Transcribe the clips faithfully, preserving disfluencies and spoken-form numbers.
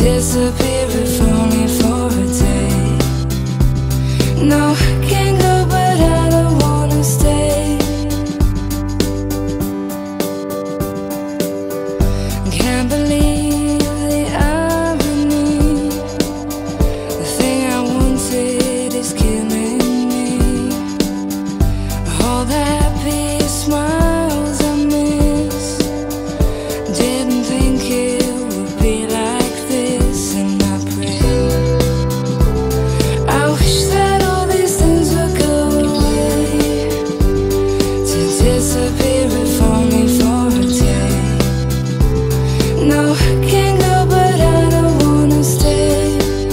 disappear if only for a day. No, I can't go, but I don't wanna stay. Can't believe the irony. The thing I wanted is killing me. All the happy smiles I miss. Didn't think it would be like this, and I pray. I wish that all these things would go away, to disappear if only for a day. No, I can't go, but I don't wanna stay.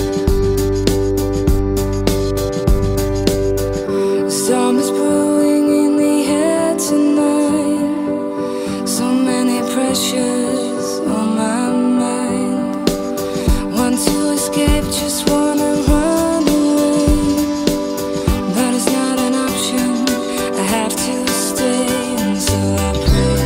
The storm is brewing in the air tonight. So many pressures on my mind. Want to escape, just wanna run away, but it's not an option. I have to stay, and so I pray.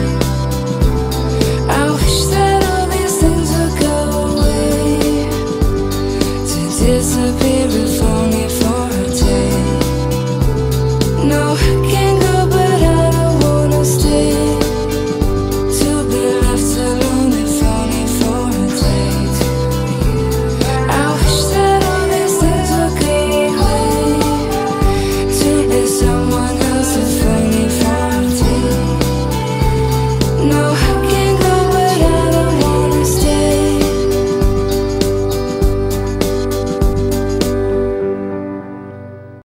I wish that all these things would go away, to disappear if only for a day. No, I can't go, but I don't wanna stay, to be left alone if only for a day. I wish that all these things would go away, to be someone else if only for a day. No, I can't